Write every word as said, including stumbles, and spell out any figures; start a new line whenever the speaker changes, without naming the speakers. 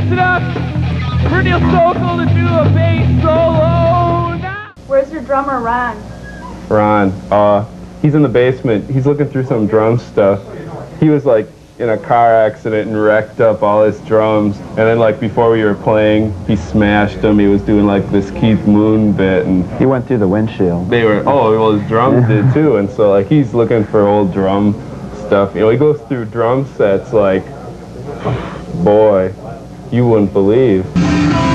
pass it up for Neil Sokol to do a bass solo now.
Where's your drummer, Ron?
Ron, uh, he's in the basement. He's looking through some drum stuff. He was like in a car accident and wrecked up all his drums. And then like before we were playing, he smashed them. He was doing like this Keith Moon bit, and
he went through the windshield.
They were, oh, well his drums
yeah.
did too. And so like he's looking for old drum stuff. You know, he goes through drum sets like, boy, you wouldn't believe.